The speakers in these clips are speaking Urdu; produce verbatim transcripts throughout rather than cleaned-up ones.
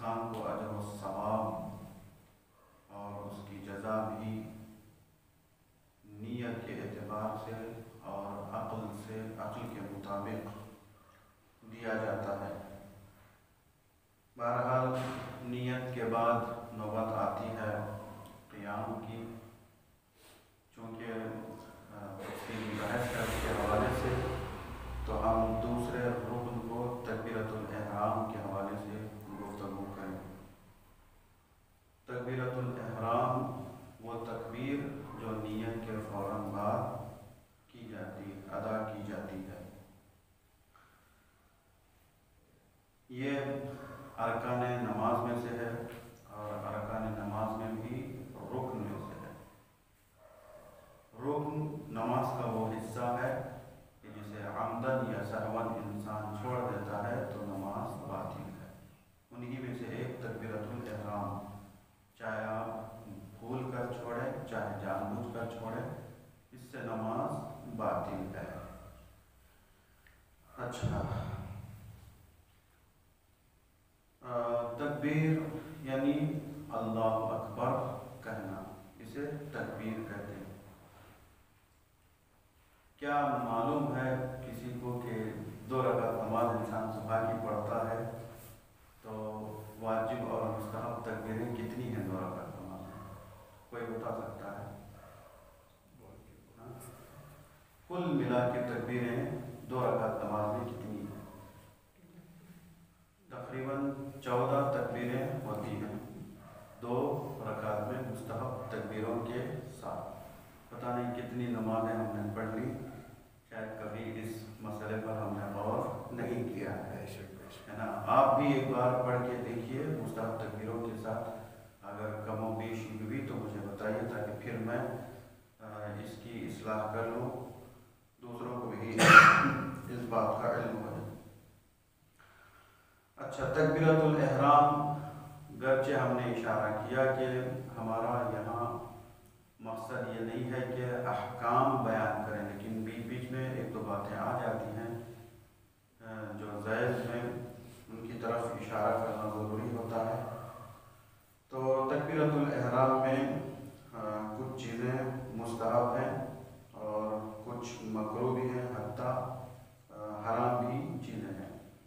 انسان کو اجر و ثواب اور اس کی جزا بھی نیت کے اعتبار سے اور عقل سے عقل کے مطابق دیا جاتا ہے۔ بہرحال نیت کے بعد نوبت آتی ہے قیام کی، چونکہ تفصیلی بحث کے حوالے سے تو ہم دوسرے رکن کو تکبیرۃ الاحرام کے حوالے سے گفتگو کریں۔ تکبیرۃ الاحرام وہ تکبیر جو نیت کے فوراً بعد کی جاتی ادا کی جاتی ہے، یہ ارکان نماز میں سے ہے اور ارکان نماز میں بھی رکن میں سے ہے۔ رکن نماز کا وہ حصہ ہے کہ جسے عمدن یا سہون انسان چھوڑ دیتا ہے تو نماز باطل ہے۔ انہی میں سے ایک تکبیرۃ الاحرام، چاہے آپ بھول کر چھوڑیں چاہے جان بوجھ کر چھوڑیں، اس سے نماز باطل ہے۔ اچھا، تکبیر یعنی اللہ اکبر کہنا، اسے تکبیر کہتے ہیں۔ کیا معلوم ہے کسی کو کہ دو رکعت نماز انسان صبح کی پڑھتا ہے تو واجب اور مستحب تکبیریں کتنی ہیں دو رکعت نماز میں؟ کوئی بتا سکتا ہے؟ کل ملا کے تکبیریں دو رکعت نماز میں کتنی ہیں؟ تقریباً چودہ تکبیریں ہوتی ہیں دو رکعت میں مستحب تکبیروں کے ساتھ۔ پتہ نہیں کتنی نمازیں ہم نے پڑھ لی، شاید کبھی اس مسئلے پر ہم نے غور نہیں کیا ہے نا۔ آپ بھی ایک بار پڑھ کے دیکھیے مستحب تکبیروں کے ساتھ، اگر کم و بیش ہوئی تو مجھے بتائیے تاکہ پھر میں اس کی اصلاح کر لوں، دوسروں کو بھی اس بات کا علم ہو جائے۔ اچھا، تکبیرۃ الاحرام گرچہ ہم نے اشارہ کیا کہ ہمارا یہاں مقصد یہ نہیں ہے کہ احکام بیان کریں، لیکن بیچ بیچ میں ایک دو باتیں آ جاتی ہیں جو ذیل میں ان کی طرف اشارہ کرنا ضروری ہوتا ہے۔ تو تکبیرۃ الاحرام میں کچھ چیزیں مستحب ہیں اور کچھ مکروہ بھی ہیں، حتیٰ حرام بھی چیزیں ہیں۔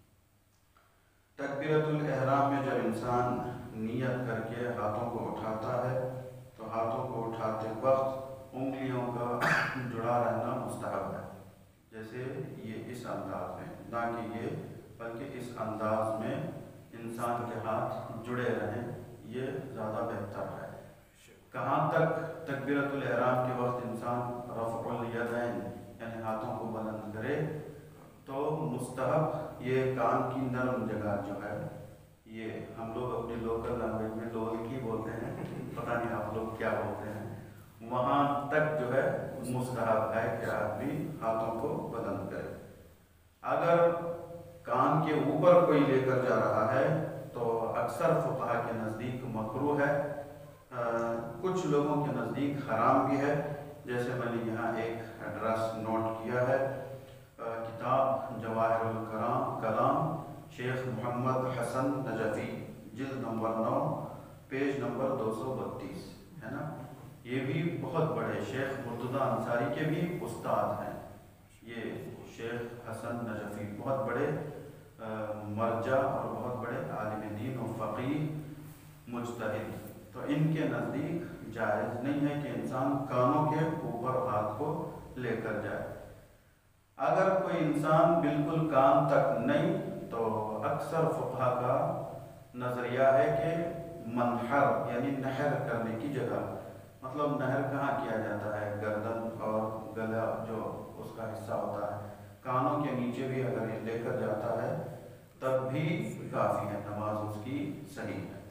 تکبیرۃ الاحرام میں جب انسان نیت کر کے ہاتھوں کو اٹھاتا ہے تو ہاتھوں کو اٹھاتے وقت انگلیوں کا جڑا رہنا مستحب ہے، جیسے یہ اس انداز میں، نہ کہ یہ بلکہ اس انداز میں انسان کے ہاتھ جڑے رہیں، یہ زیادہ بہتر ہے۔ کہاں تک تکبیرۃ الاحرام کے وقت انسان رفع الیدین یعنی ہاتھوں کو بلند کرے تو مستحب یہ کان کی نرم جگہ جو ہے، یہ ہم لوگ اپنی لوکل لینگویج میں لولکی بولتے ہیں، پتہ نہیں آپ لوگ کیا بولتے ہیں، وہاں تک جو ہے مستحب ہے کہ آدمی ہاتھوں کو بلند کرے۔ اگر کان کے اوپر کوئی لے کر جا رہا ہے تو اکثر فقہا کے نزدیک مکروہ ہے، کچھ لوگوں کے نزدیک حرام بھی ہے، جیسے میں نے یہاں ایک ایڈریس نوٹ کیا ہے، کتاب جواہر الکلام کلام شیخ محمد حسن نجفی، جلد نمبر نو پیج نمبر دو سو بتیس ہے نا۔ یہ بھی بہت بڑے شیخ مرتضیٰ انصاری کے بھی استاد ہیں، یہ شیخ حسن نجفی بہت بڑے مرجع اور بہت بڑے عالم دین و فقیہ مجتہد، تو ان کے نزدیک جائز نہیں ہے کہ انسان کانوں کے اوپر ہاتھ کو لے کر جائے۔ اگر کوئی انسان بالکل کان تک نہیں تو اکثر فقہا کا نظریہ ہے کہ منحر یعنی نہر کرنے کی جگہ، مطلب نہر کہاں کیا جاتا ہے، گردن اور گلا جو اس کا حصہ ہوتا ہے، کانوں کے نیچے بھی اگر یہ لے کر جاتا ہے تب بھی کافی ہے، نماز اس کی صحیح ہے۔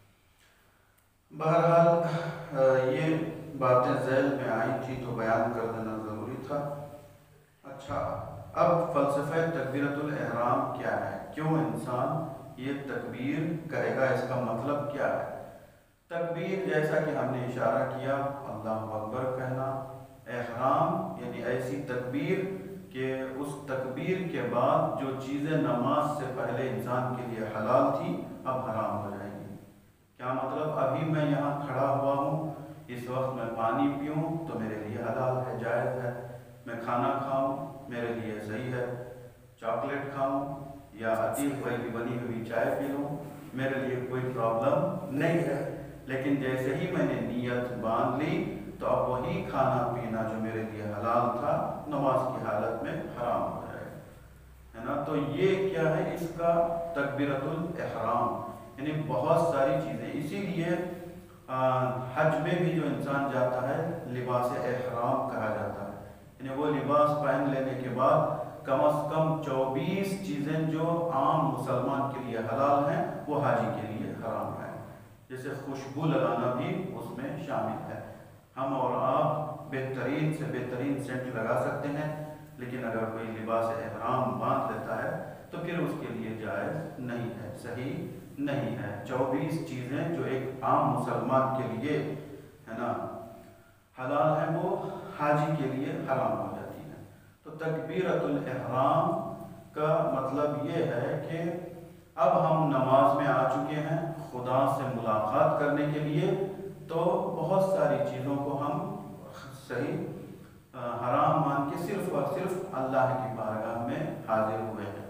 بہرحال یہ باتیں ذیل میں آئی تھی تو بیان کر دینا ضروری تھا۔ اچھا، اب فلسفہ تکبیرۃ الاحرام کیا ہے، کیوں انسان یہ تکبیر کرے گا، اس کا مطلب کیا ہے؟ تکبیر جیسا کہ ہم نے اشارہ کیا، اللہ اکبر کہنا، احرام یعنی ایسی تکبیر کہ اس تکبیر کے بعد جو چیزیں نماز سے پہلے انسان کے لیے حلال تھی اب حرام ہو جائیں گی۔ کیا مطلب؟ ابھی میں یہاں کھڑا ہوا ہوں، اس وقت میں پانی پیوں تو میرے لیے حلال ہے، جائز ہے، میں کھانا کھاؤں میرے لیے صحیح ہے، چاکلیٹ کھاؤں یا عتیق بھائی کی بنی ہوئی چائے پی لوں میرے لیے کوئی پرابلم نہیں ہے۔ لیکن جیسے ہی میں نے نیت باندھ لی تو اب وہی کھانا پینا جو میرے لیے حلال تھا نماز کی حالت میں حرام ہو جائے گا، ہے نا۔ تو یہ کیا ہے؟ اس کا تکبیرۃ الاحرام، یعنی بہت ساری چیزیں۔ اسی لیے حج میں بھی جو انسان جاتا ہے لباس احرام کہا جاتا ہے، یعنی وہ لباس پہن لینے کے بعد کم از کم چوبیس چیزیں جو عام مسلمان کے لیے حلال ہیں وہ حاجی کے لیے حرام ہیں۔ جیسے خوشبو لگانا بھی اس میں شامل ہے۔ ہم اور آپ بہترین سے بہترین سینٹ لگا سکتے ہیں، لیکن اگر کوئی لباس احرام باندھ لیتا ہے تو پھر اس کے لیے جائز نہیں ہے، صحیح نہیں ہے۔ چوبیس چیزیں جو ایک عام مسلمان کے لیے ہے نا حلال ہیں وہ حاجی کے لیے حرام ہو جاتی ہیں۔ تو تکبیرۃ الاحرام کا مطلب یہ ہے کہ اب ہم نماز میں آ چکے ہیں خدا سے ملاقات کرنے کے لیے، تو بہت ساری چیزوں کو ہم صحیح حرام مان کے صرف اور صرف اللہ کی بارگاہ میں حاضر ہوئے ہیں۔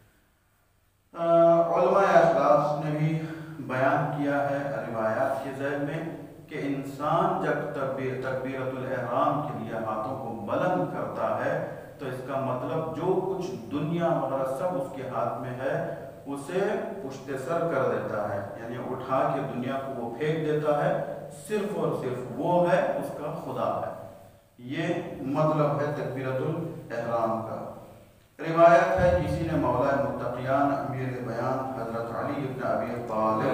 علماء اخلاق نے بھی بیان کیا ہے روایات کے ذیل میں کہ انسان جب تکبیر تکبیرۃ الاحرام کے لیے ہاتھوں کو بلند کرتا ہے تو اس کا مطلب جو کچھ دنیا وغیرہ سب اس کے ہاتھ میں ہے اسے پشت سر کر دیتا ہے، یعنی اٹھا کے دنیا کو وہ پھینک دیتا ہے، صرف اور صرف وہ ہے اس کا خدا ہے۔ یہ مطلب ہے تکبیرۃ الاحرام کا۔ روایت ہے کسی نے مولا متقیان امیر بیان حضرت علی ابن ابی طالب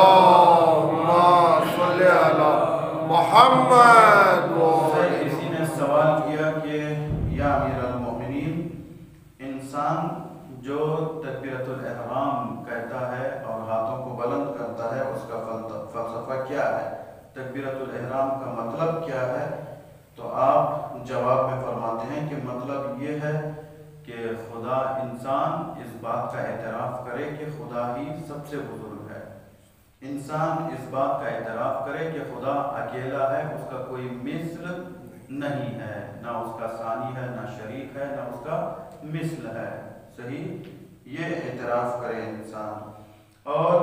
اللہم صلی علی محمد سے کسی نے سوال کیا کہ یا امیر المؤمنین، انسان جو تکبیرۃ الاحرام کہتا ہے اور ہاتھوں کو بلند کرتا ہے اس کا فلسفہ کیا ہے؟ تکبیرۃ الاحرام کا مطلب کیا ہے؟ تو آپ جواب میں فرماتے ہیں کہ مطلب یہ ہے کہ خدا انسان اس بات کا اعتراف کرے کہ خدا ہی سب سے بزرگ ہے، انسان اس بات کا اعتراف کرے کہ خدا اکیلا ہے، اس کا کوئی مثل نہیں ہے، نہ اس کا ثانی ہے، نہ شریک ہے، نہ اس کا مثل ہے، صحیح، یہ اعتراف کرے انسان، اور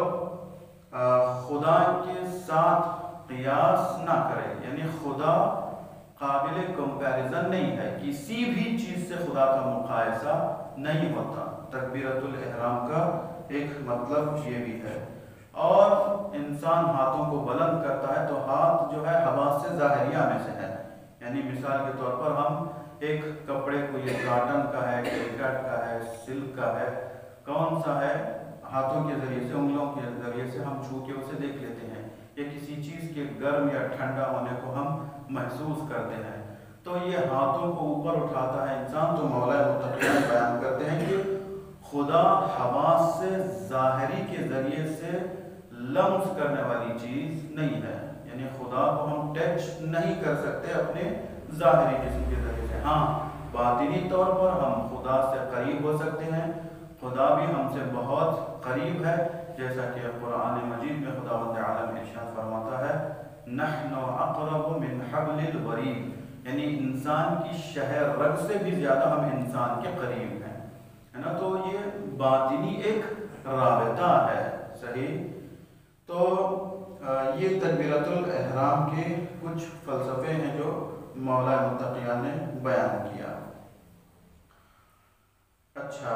خدا کے ساتھ قیاس نہ کرے، یعنی خدا قابل کمپیریزن نہیں ہے، کسی بھی چیز سے خدا کا مقایسہ نہیں ہوتا۔ تکبیرۃ الاحرام کا ایک مطلب یہ بھی ہے۔ اور انسان ہاتھوں کو بلند کرتا ہے تو ہاتھ جو ہے حواس سے ظاہریہ میں سے ہے، یعنی مثال کے طور پر ہم ایک کپڑے کو یہ کاٹن کا ہے، کرکٹ کا ہے، سلک کا ہے، کون سا ہے، ہاتھوں کے ذریعے سے انگلیوں کے ذریعے سے ہم چھو کے اسے دیکھ لیتے ہیں، یا کسی چیز کے گرم یا ٹھنڈا ہونے کو ہم محسوس کرتے ہیں، تو یہ ہاتھوں کو اوپر اٹھاتا ہے انسان۔ تو مولا متقیان بیان کرتے ہیں کہ خدا حواس سے ظاہری کے ذریعے سے لمس کرنے والی چیز نہیں ہے، یعنی خدا کو ہم ٹچ نہیں کر سکتے اپنے ظاہری جسم کے ذریعے سے۔ ہاں باطنی طور پر ہم خدا سے قریب ہو سکتے ہیں، خدا بھی ہم سے بہت قریب ہے، جیسا کہ قرآن مجید میں خداوند عالم ارشاد فرماتا ہے نحن اقرب من حبل الورید، یعنی انسان کی شہ رگ سے بھی زیادہ ہم انسان کے قریب ہیں، ہے نا۔ تو یہ باطنی ایک رابطہ ہے، صحیح۔ تو یہ تکبیرۃ الاحرام کے کچھ فلسفے ہیں جو مولا متقیان نے بیان کیا۔ اچھا،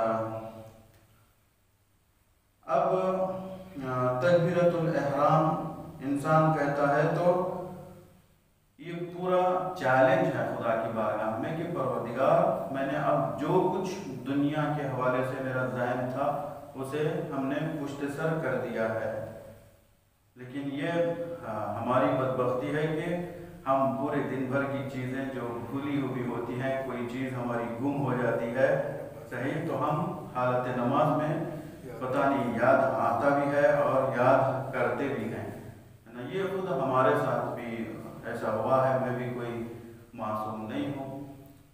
اب تکبیرۃ الاحرام انسان کہتا ہے تو یہ پورا چیلنج ہے خدا کی بارگاہ میں کہ پروردگار میں نے اب جو کچھ دنیا کے حوالے سے میرا ذہن تھا اسے ہم نے پشت سر کر دیا ہے، لیکن یہ ہماری بدبختی ہے کہ ہم پورے دن بھر کی چیزیں جو بھولی ہوئی ہوتی ہیں، کوئی چیز ہماری گم ہو جاتی ہے، صحیح، تو ہم حالت نماز میں پتہ نہیں یاد آتا بھی ہے اور یاد کرتے بھی ہیں، یہ خود ہمارے ساتھ بھی ایسا ہوا ہے، میں بھی کوئی معصوم نہیں ہوں۔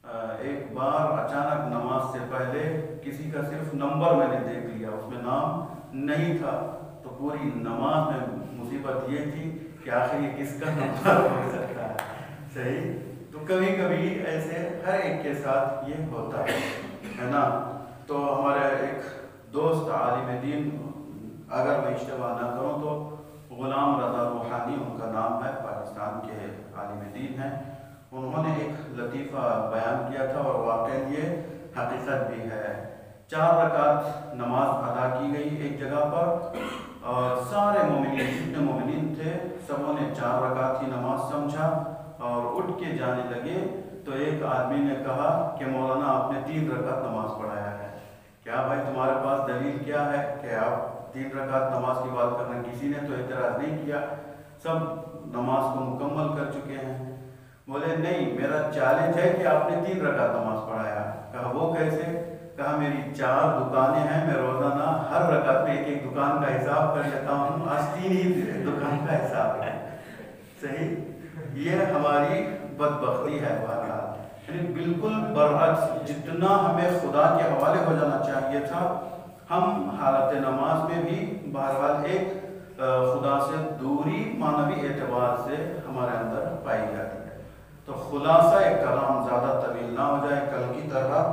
ایک بار اچانک نماز سے پہلے کسی کا صرف نمبر میں نے دیکھ لیا، اس میں نام نہیں تھا، تو پوری نماز میں مصیبت یہ تھی کہ آخر یہ کس کا نمبر ہو سکتا ہے. صحیح. تو کبھی کبھی ایسے ہر ایک کے ساتھ یہ ہوتا ہے ہے نا. تو ہمارے ایک دوست عالم دین، اگر میں اشتباہ نہ کروں تو غلام رضا روحانی ان کا نام ہے، پاکستان کے عالم دین ہیں. انہوں نے ایک لطیفہ بیان کیا تھا اور واقعی یہ حقیقت بھی ہے. چار رکعت نماز ادا کی گئی ایک جگہ پر، اور سارے مومنین جتنے مومنین تھے سبوں نے چار رکعت کی نماز سمجھا اور اٹھ کے جانے لگے. تو ایک آدمی نے کہا کہ مولانا آپ نے تین رکعت نماز پڑھایا ہے، کیا بھائی تمہارے پاس دلیل کیا ہے کہ آپ تین رکعت نماز کی بات کرنا؟ کسی نے تو اعتراض نہیں کیا، سب نماز کو مکمل کر چکے ہیں. بولے نہیں، میرا چیلنج ہے کہ آپ نے تین رکعت نماز پڑھایا. کہا وہ کیسے؟ کہا میری چار دکانیں ہیں، میں روزانہ ہر رکعت میں ایک ایک دکان کا حساب کر لیتا ہوں، آج تین ہی دکان کا حساب ہے. صحیح. یہ ہماری بدبختی ہے. بہرحال یعنی بالکل برعکس، جتنا ہمیں خدا کے حوالے ہو جانا چاہیے تھا، ہم حالت نماز میں بھی بہرحال ایک خدا سے دوری معنوی اعتبار سے ہمارے اندر پائی جاتی ہے. تو خلاصہ کلام زیادہ طویل نہ ہو جائے کل کی طرح،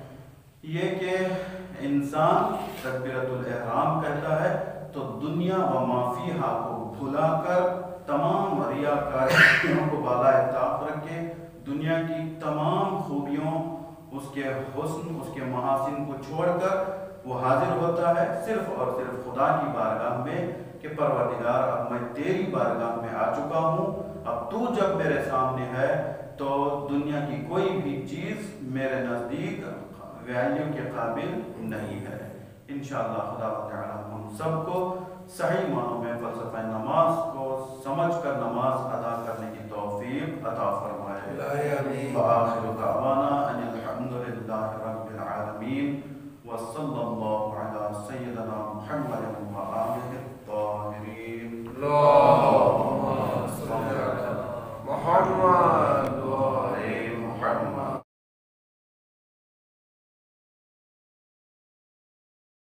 یہ کہ انسان تکبیرۃ الاحرام کہتا ہے تو دنیا و ما فیہا کو بھلا کر تمام ریاکاریوں کو بالائے طاق رکھ کے دنیا کی تمام خوبیوں، اس کے حسن، اس کے محاسن کو چھوڑ کر وہ حاضر ہوتا ہے صرف اور صرف خدا کی بارگاہ میں کہ پروردگار اب میں تیری بارگاہ میں آ چکا ہوں، اب تو جب میرے سامنے ہے تو دنیا کی کوئی بھی چیز میرے نزدیک ویلیو کے قابل نہیں ہے. انشاءاللہ خدا تعالی ہم سب کو صحیح معنوں میں فلسفہ نماز کو سمجھ کر نماز ادا کرنے کی توفیق عطا فرمائے. وآخر دعوانا ان الحمد للہ رب العالمین، وصلی اللہ علی سیدنا محمد وآلہ الطاہرین.